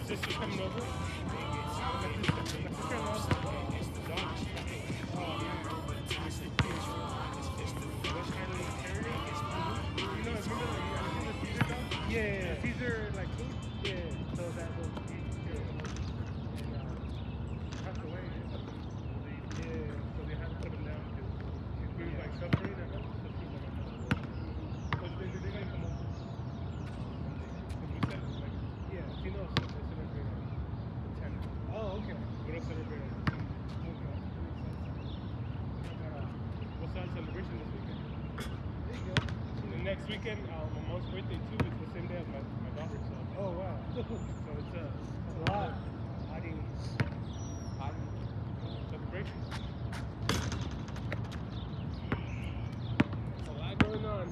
This is coming over. Yeah, Caesar like food. Yeah, so that was and passed away. Yeah, so they had to put him down because he was like suffering and so they didn't come over. We said like he knows they celebrate on the 10th. Oh, okay. We don't celebrate on the 10th. Okay, what's our celebration this weekend? There you go. The next weekend, my mom's birthday too. It's the same day as my daughter's. So. Oh wow! So it's a lot. Party celebration. There's a lot going on.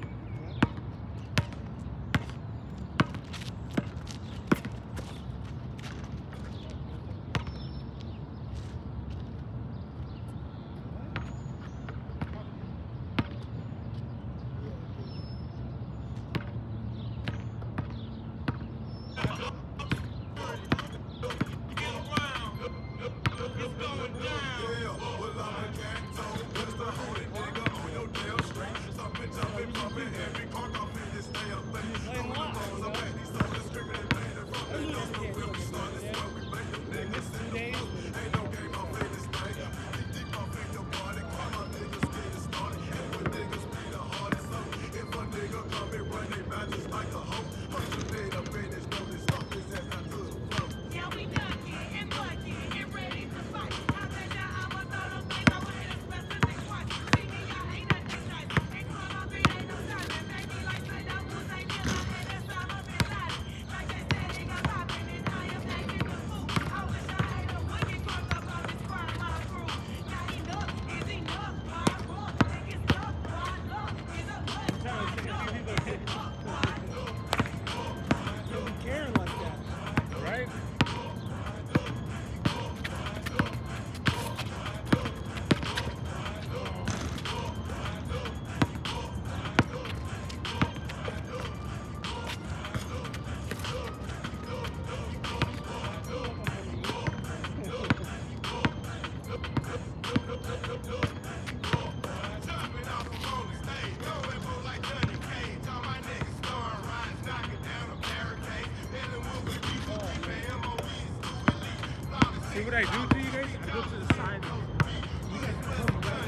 See what I do to you guys? I go to the side. You guys come back.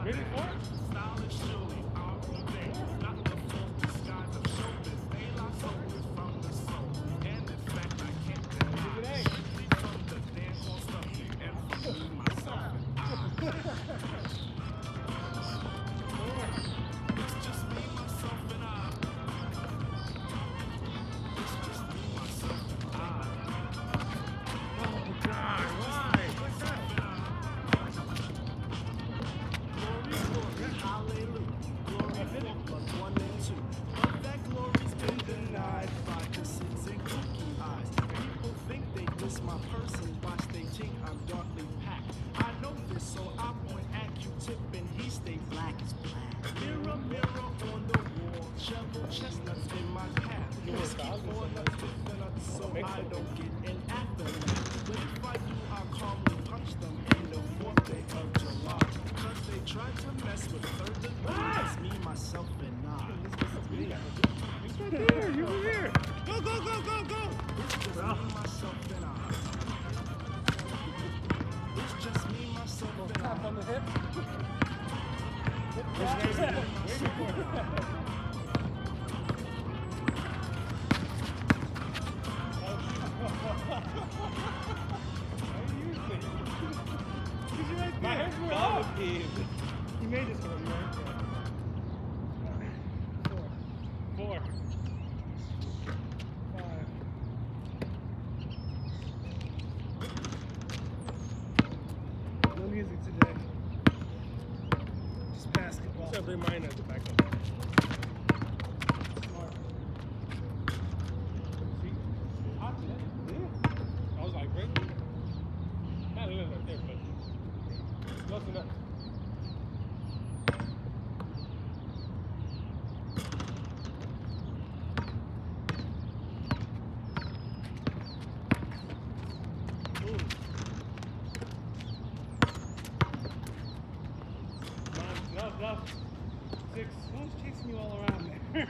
Really? Four? My person, watch they think I'm darkly packed. I know this, so I point at Q-tip and he stay black as black. Mirror, mirror on the wall, shovel chestnuts in my path. Whiskey for nuts, so I don't get an aftermath. But if I do, I'll calmly punch them in the 4th day of July. Cause they tried to mess with 3rd degree. It's me, myself, and I. It's right there. You were here. Go, go, go, go, go! It's just me, myself, and I. It's just me, myself, and I. On the hip. Waiting for it. My hands were up. He made this one, right? Four. 5. No music today. Just basketball. Except they mine at the back of it. Smart. See? Hot today? Yeah. I was like, right? Not a little right there, but close enough. Love. 6. Who's chasing you all around there?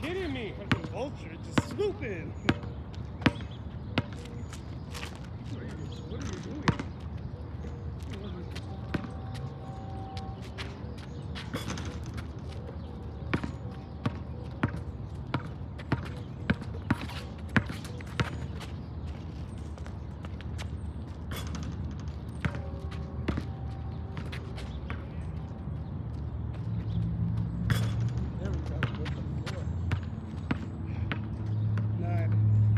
kidding me? Fucking vulture just swooping. What are you doing? There we go. With the floor. 9.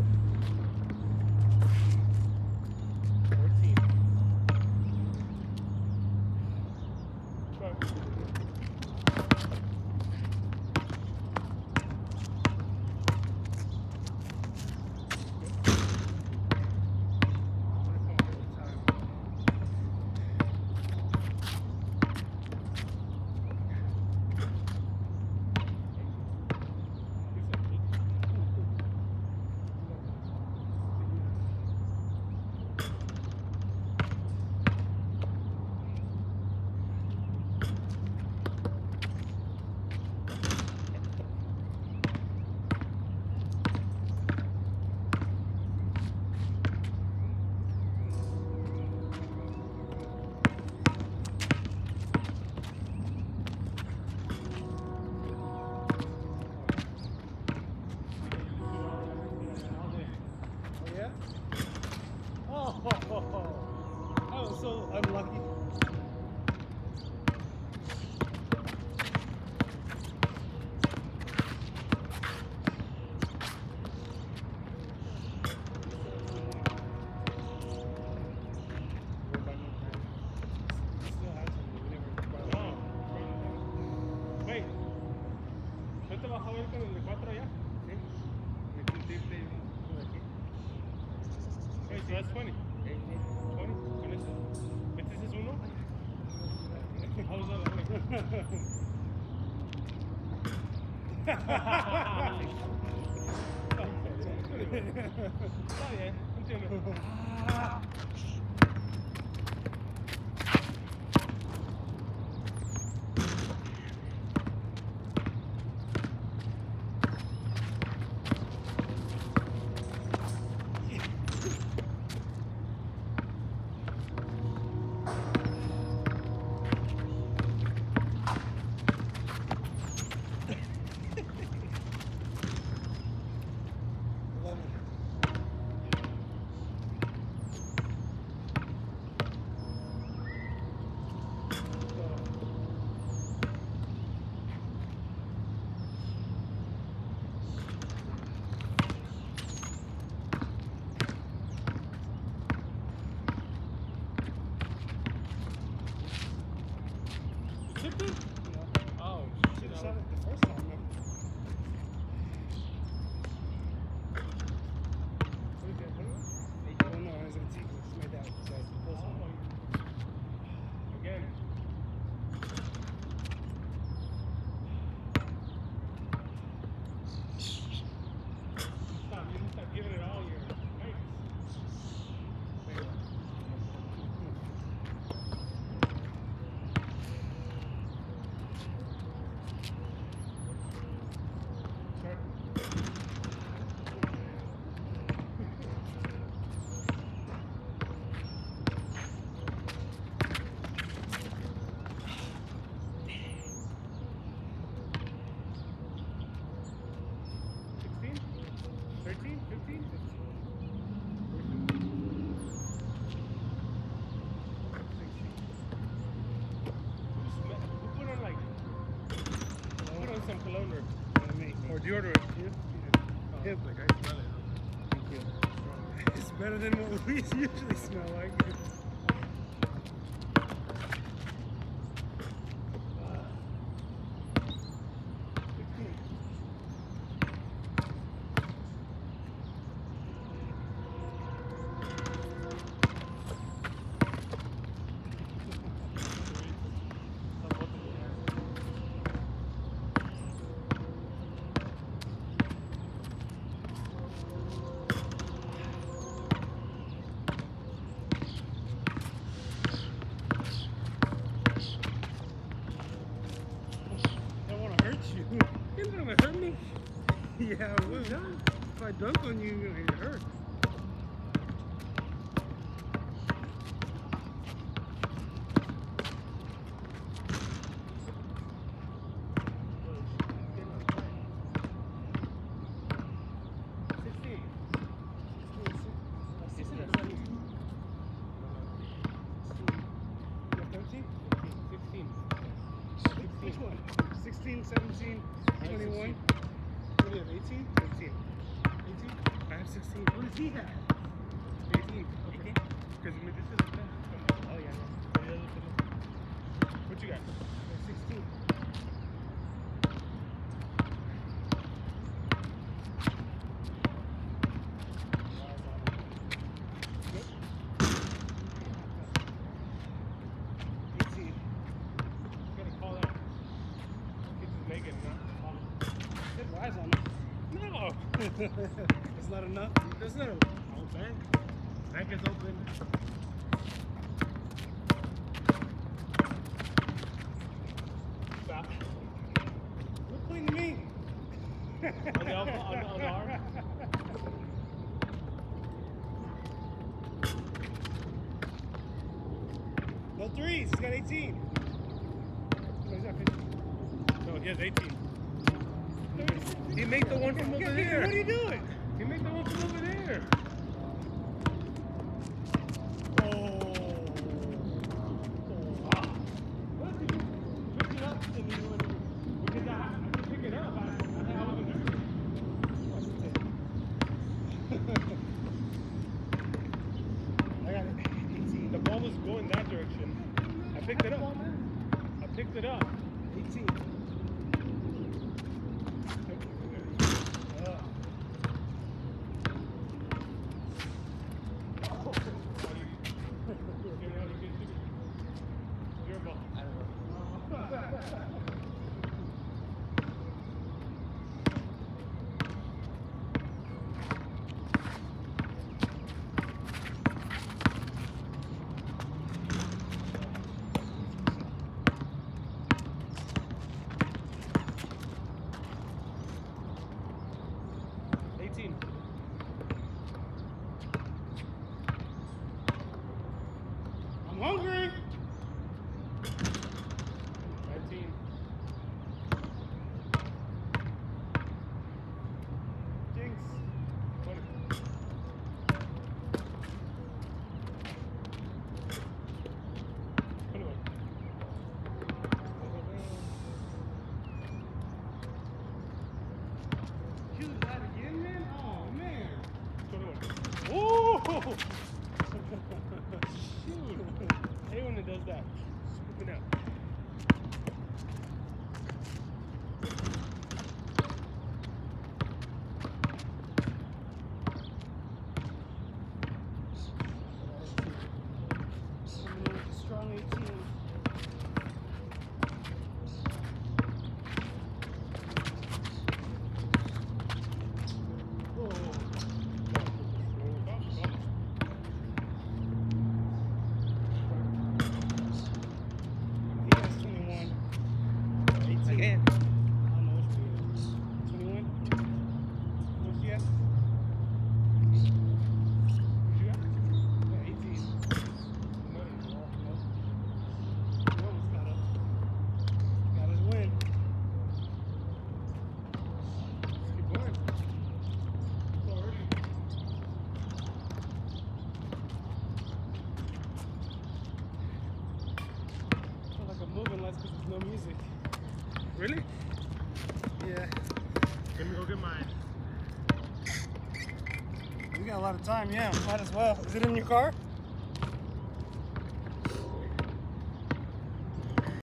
14. Go. Oh, I was so unlucky. Wait, ¿no te vas a ver con el de 4 allá? Sí. Wait, so that's 20. 20? Con eso. ¿Este es uno? How was that? Está bien, entiendo. Oh, shit. I shot it the first time. What is that? I don't know. I was going to take it. It's made that. So it's the first one. Again. Stop. You need to stop giving it all your thanks. Some cologne or deodorant. Hip. Like I smell it. Thank you. It's better than what we usually smell like. Yeah, I will. If I dunk on you, it hurts. Which one? 16, 17, 21. What do you have, 18? 15. 18? I have 16. What does he have? 18. Okay. Because this is the best. Oh, yeah. What you got? 16. Rise on it. No! It's not enough. There's no open. Bank is open. Stop. Look clean to me. On the arm? No threes. He's got 18. No, he's got 15. No, he has 18. He made the one from over there. What are you doing? He made the one from over there. What did you pick it up and you went because I could pick it up. I wasn't there. I got it. 18. The ball was going that direction. I picked it up. I picked it up. 18. I'm hungry. 19. Jinx. 20. 21. You did that again, man? Oh, man. 21. Ooh! Shoot. I hate when it does that. Scoop it out. Strong 18. Again. I don't know which one it is. 21? What's she at? What you got? Yeah, 18. No. He almost got us. Got his win. Let's keep going. It's already. I feel like I'm moving less because there's no music. Really? Yeah. Let me go get mine. We got a lot of time, yeah. Might as well. Is it in your car?